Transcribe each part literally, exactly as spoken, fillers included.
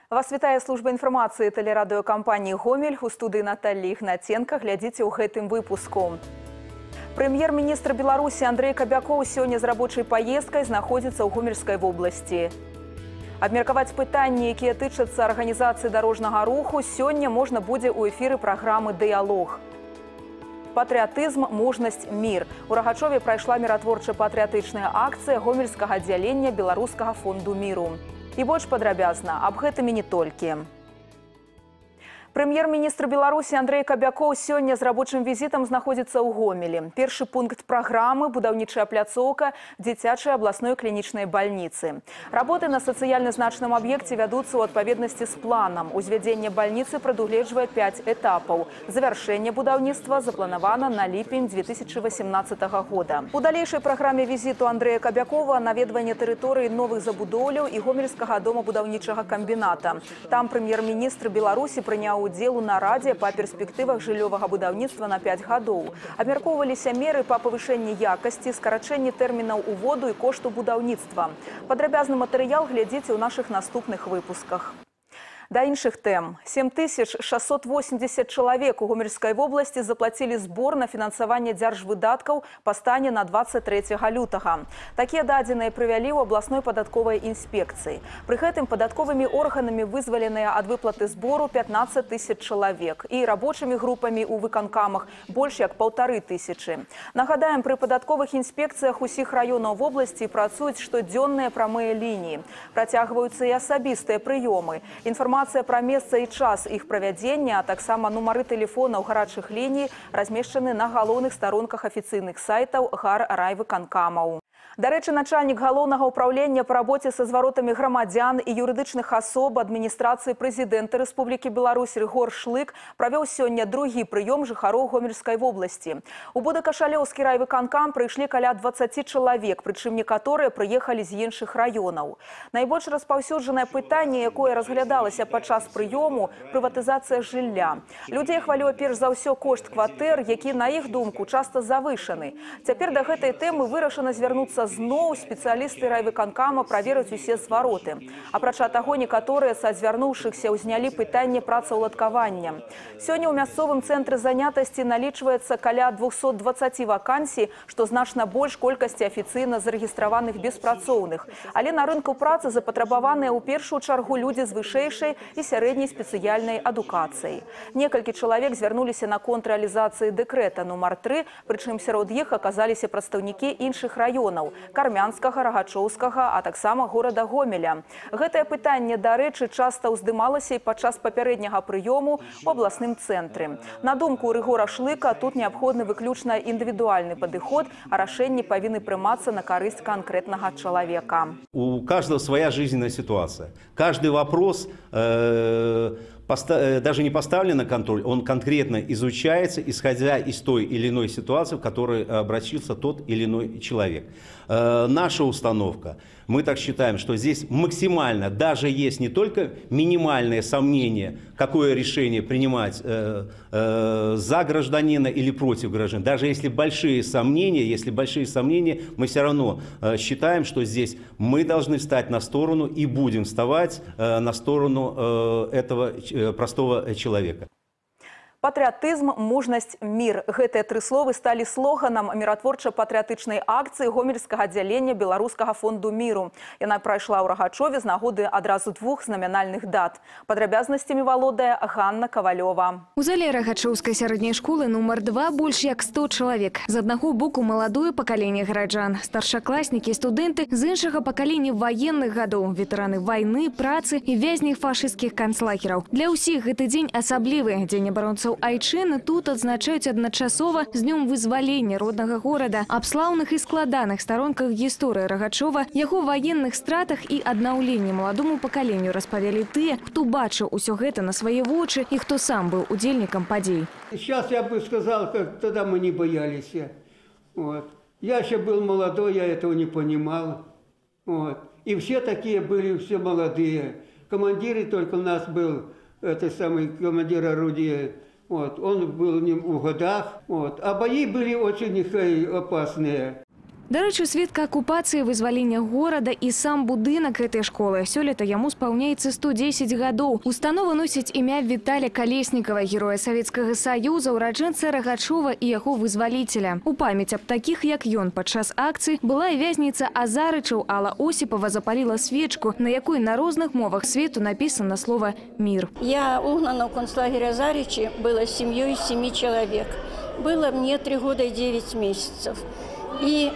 Вас вітае служба інфармацыі тэлерадыёкампаніі «Гомель». У студыі Наталья Ігнаценка. Глядзіце ў гэтым выпуску. Прэм'ер-міністр Беларусі Андрей Кабякоў сёння з рабочай паездкай знаходзіцца ў Гомельскай вобласці. Абмеркаваць пытанні, якія тычацца арганізацыі дарожнага руху, сёння можна будзе ў эфіры праграмы «Дыялог». Патрыятызм, мужнасць, мір. У Рагачове прайшла міратворча-патрыятычная акцыя гомельскага аддзялення Беларускага фонду міру. І больш падрабязна аб гэтым і не толькі. Прэм'ер-міністр Беларусі Андрей Кабякоў сёння з рабочым візітам знаходзіцца ў Гомелі. Першы пункт праграмы – будаўнічая пляцоўка дзіцячай абласной клінічнай бальніцы. Работы на сацыяльна значным аб'екце вядуцца ў адпаведнасці з планам. Узвядзенне бальніцы прадугледжвае пяць этапаў. Завяршэнне будаўніцтва запланавана на ліпень дзве тысячы васямнаццатага года. У далейшай праграме візіту Андрэя Кабякова наведванне тэрыторыі новых забудоўляў і гомельскага дома будаўнічага камбіната. Там прэм'ер-міністр Беларусі прыняў удзел у нарадзе па перспектывах жыллёвага будаўніцтва на пяць гадоў. Абмяркоўваліся меры па павышэнні якасці, скарачэнні тэрмінаў уводу і кошту будаўніцтва. Падрабязны матэрыял глядзіце ў нашых наступных выпусках. Да іншых тэм. сем тысяч шэсцьсот восемьдесят чалавек у Гомельскай вобласці заплацілі збор на фінансаванне дзяржвыдаткаў па стане на дваццаць трэцяга лютага. Такія дадзеныя прывялі ў абласной падатковай інспекцыі. Пры гэтым падатковымі органамі вызваленыя ад выплаты збору пятнаццаць тысяч чалавек і рабочымі групамі ў выканкамах больш як паўтары тысячы. Нагадаем, пры падатковых інспекцыях усіх раёнаў вобласці працуюць штодзённыя прамыя лініі. Працягваюцца і асабістыя прыёмы. Інфармацыя Інфармацыя пра месца і час іх правядзення, а таксама нумары тэлефонаў гарачых ліній размешчаны на галоўных старонках афіцыйных сайтаў гаррайвыканкамаў. Дарэчы, начальнік галоўнага ўпраўлення па рабоце са зваротамі грамадзян і юрыдычных асоб адміністрацыі прэзідэнта Рэспублікі Беларусь Рыгор Шлык правёў сёння другі прыём жыхароў Гомельскай вобласці. У Будакашалёўскі райвыканкам прыйшлі каля дваццаці чалавек, прычым некаторыя прыехалі з іншых раёнаў. Найбольш распаўсюджанае пытанне, якое разглядалася падчас прыёму – прыватызацыя жылля. Людзей хвалюе перш за ўсё кошт кватэр, які, на іх думку, часта завышаны. Цяпер да гэтай тэмы вырашана звярнуцца зноў спецыялісты райвыканкама праверыць усе звароты. Апрача таго, некаторыя са звярнуўшыхся ўзнялі пытанне працаўладкавання. Сёння ў мясцовым цэнтры занятасці налічваецца каля двухсот дваццаці вакансій, што значна больш колькасці афіцыйна зарэгістраваных беспрацоўных. Але на рынку працы запатрабаваныя ў першую чаргу людзі з вышэйшай і сярэдняй спецыяльнай адукацыяй. Некалькі чалавек звярнуліся наконт рэалізацыі дэкрэта нумар тры, прычым сярод іх аказаліся прадстаўнікі іншых раёнаў – Кармянскага, Рагачоўскага, а таксама горада Гомеля. Гэтае пытанне, дарэчы, часта ўздымалася і падчас папярэдняга прыёму ў абласным цэнтры. На думку Рыгора Шлыка, тут неабходны выключна індывідуальны падыход, а рашэнні павінны прымацца на карысць канкрэтнага чалавека. У каждого своя жизненная ситуация. Каждый вопрос э даже не поставлен на контроль, он конкретно изучается, исходя из той или иной ситуации, в которой обратился тот или иной человек. Наша установка, мы так считаем, что здесь максимально, даже есть не только минимальное сомнение, какое решение принимать э, э, за гражданина или против гражданина, даже если большие сомнения, если большие сомнения, мы все равно э, считаем, что здесь мы должны встать на сторону и будем вставать э, на сторону э, этого э, простого человека. Патрыятызм, мужнасць, мір. Гэтыя тры словы сталі слоганам міратворча-патрыятычнай акцыі гомельскага аддзялення Беларускага фонду міру. Яна прайшла ў Рагачове з нагоды адразу двух знамянальных дат. Падрабязнасцямі валодае Ганна Кавалёва. У зале Рагачоўскай сярэдняй школы нумар два больш як сто чалавек. З аднаго боку маладое пакаленне гараджан, старшакласнікі, студэнты, з іншага пакалення ваенных гадоў, ветэраны вайны, працы і вязні фашысцкіх канцлагераў. Для ўсіх гэты дзень асаблівы. Дзень абаронцаў айчыны тут адзначаюць адначасова з днём вызвалення роднага горада. Аб слаўных і складаных старонках гісторыі Рагачова, яго ваенных стратах і аднаўленні маладому пакаленню распавялі тыя, хто бачыў усё гэта на свае вочы і хто сам быў удзельнікам падзей. Сейчас я бы сказал, как тогда мы не боялись. Вот. Я еще был молодой, я этого не понимал. Вот. И все такие были, все молодые. Командиры только у нас был, это самый командир орудия. Вот, он был в годах, вот, а бои были очень опасные. Дарэчы, сведка акупацыі, вызвалення горада і сам будынак гэтай школы. Сёлета яму спаўняецца сто дзесяць гадоў. Установа носіць імя Віталя Калеснікава, героя Савецкага Саюза, ураджэнца Рагачова і яго вызваліцеля. У памяць аб такіх, як ён, падчас акцыі была і вязніца Азарычаў. Алла Осіпова запаліла свечку, на якой на розных мовах свету написано слово «мир». Я угнана в концлагере Азарычи была с семьей из семи человек. Было мне три года и девять месяцев. И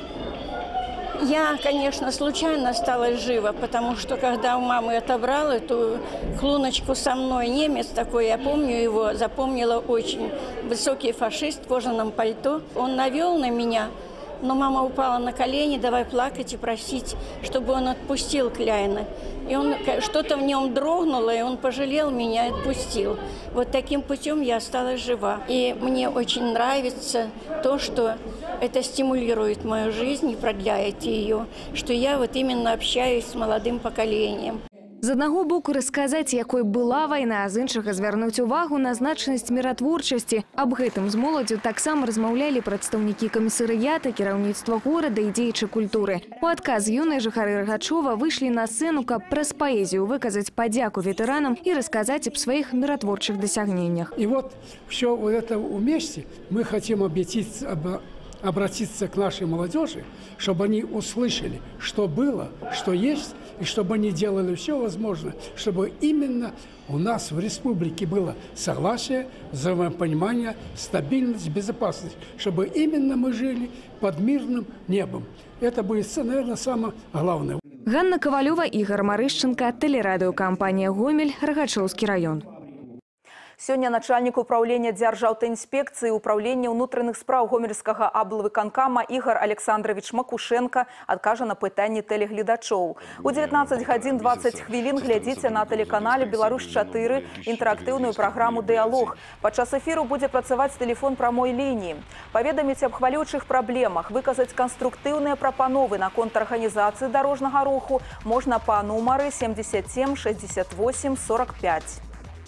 я, конечно, случайно осталась жива, потому что когда у мамы отобрал эту хлуночку со мной, немец такой, я помню его, запомнила очень, высокий фашист в кожаном пальто. Он навел на меня, но мама упала на колени, давай плакать и просить, чтобы он отпустил Кляйна. И он, что-то в нем дрогнуло, и он пожалел меня и отпустил. Вот таким путем я осталась жива. И мне очень нравится то, что это стимулирует мою жизнь и продляет ее, что я вот именно общаюсь с молодым поколением. З аднаго боку расказаць, якой была вайна, а з іншага звярнуць увагу на значнасць міратворчасці. Аб гэтым з моладдзю таксама размаўлялі прадстаўнікі камісарыята, кіраўніцтва горада і дзеячы культуры. У адказ юныя жыхары Рагачова выйшлі на сцэну, каб праз паэзію выказаць падзяку ветэранам і расказаць аб сваіх міратворчых дасягненнях. И вот все это вместе мы хотим обратиться, обратиться к нашей молодежи, чтобы они услышали, что было, что есть, и чтобы они делали все возможное, чтобы именно у нас в республике было согласие, взаимопонимание, стабильность, безопасность, чтобы именно мы жили под мирным небом. Это будет, наверное, самое главное. Ганна Ковалева, Игорь Марышченко, телерадиокомпания «Гомель», Рагачоўскі район. Сёння начальник управления Дзяржаўтаінспекцыі управления ўнутраных спраў гомельскага аблвыканкама Ігор Александрович Макушенко адкажа на пытанні тэлегледачоў. У дзевятнаццаць гадзін дваццаць хвілін глядзіце на тэлеканале Беларусь чатыры інтэрактыўную праграму «Дыялог». Падчас эфіру будзе працаваць тэлефон прамой лініі. Паведаміць аб хвалючых праблемах, выказаць канструктыўныя прапановы наконт арганізацыі дарожнага руху можна па нумары семьдесят семь шестьдесят восемь сорок пять.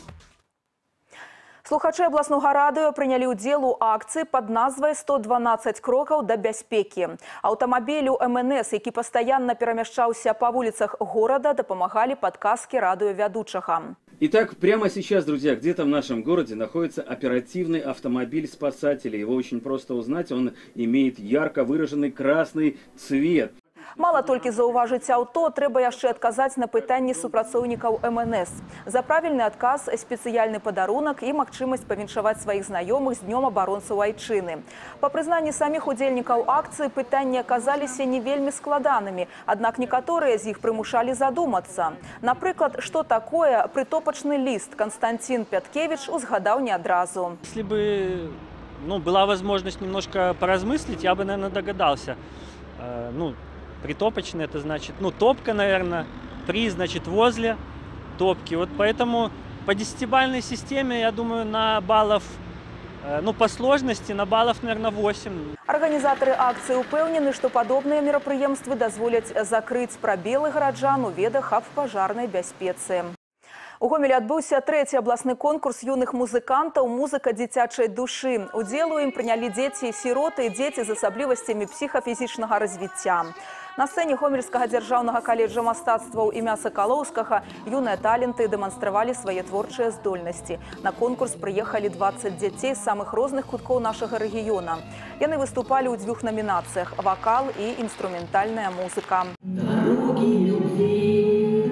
Слухачы абласнога радыё прынялі ўдзел у акцыі пад назвай сто дванаццаць крокаў да бяспекі. Аўтамабілю эм эн эс, які пастаянна перамяшчаўся па вуліцах горада, дапамагалі падказкі радыёвядучага. Итак, прямо сейчас, друзья, где-то в нашем городе находится оперативный автомобиль спасателей. Его очень просто узнать, он имеет ярко выраженный красный цвет. Мало толькі заўважыць аўто, трэба яшчэ адказаць на пытанні супрацоўнікаў эм эн эс. За правільны адказ спецыяльны падарунак і магчымасць павіншаваць сваіх знаёмых з днём абаронцаў айчыны. Па прызнанні саміх удзельнікаў акцыі пытанні аказаліся не вельмі складанымі, аднак некаторыя з іх прымушалі задумацца. Напрыклад, што такое прытопачны ліст, Константин Пяткевич узгадаў не адразу. Если бы ну, была возможность немножко поразмыслить, я бы, наверное, догадался. Э, ну, Притопочный — это значит, ну, топка, наверное, при, значит, возле топки. Вот поэтому по десятибалльной системе, я думаю, на баллов, ну, по сложности, на баллов, наверное, восемь. Арганізатары акцыі упэўнены, што падобныя мерапрыемствы дазволяць закрыць прабелы гараджан у ведах аб пажарнай бяспецы. У Гомелі адбыўся трэці абласны конкурс юных музыкантаў «Музыка дзіцячай душы». Удзел у ім прынялі дзеці і сіроты і дзеці з асаблівасцямі псіхафізічнага развіцця. На сцэне Гомельскага дзяржаўнага каледжа мастацтваў імя Сакалоўскага юныя таленты дэманстравалі свае творчыя здольнасці. На конкурс прыехалі дваццаць дзяцей з самых розных куткоў нашага рэгіёна. Яны выступалі ў дзвюх намінацыях – вакал і інструментальная музыка. Дороги любви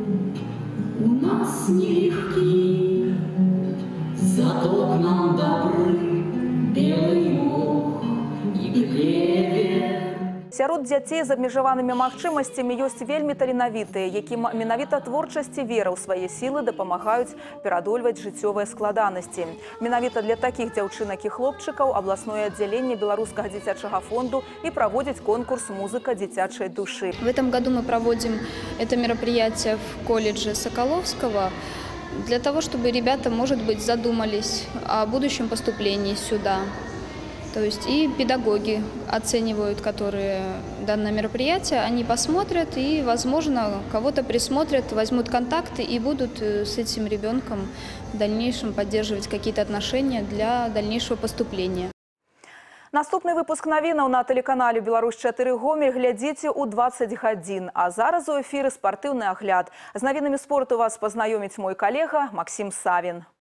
у нас нелегки, зато к нам добры белый мох и клевер. Сярод дзяцей з абмежаванымі магчымасцямі ёсць вельмі таленавітыя, якім менавіта творчасць і вера ў свае сілы дапамагаюць перадольваць жыццёвыя складанасці. Менавіта для такіх дзяўчынак і хлопчыкаў абласное аддзяленне Беларускага дзіцячага фонду і праводзіць конкурс «Музыка дзіцячай душы». В этом году мы проводим это мероприятие в колледже Соколовского для того, чтобы ребята, может быть, задумались о будущем поступлении сюда. То есть и педагоги оценивают, которые данное мероприятие, они посмотрят и, возможно, кого-то присмотрят, возьмут контакты и будут с этим ребенком в дальнейшем поддерживать какие-то отношения для дальнейшего поступления. Наступны выпуск навінаў на тэлеканале «Беларусь чатыры Гомель» глядзіце ў дваццаць гадзін. А зараз у эфіры спартыўны агляд. З навінамі спорту вас пазнаёміць мой калега Максим Савин.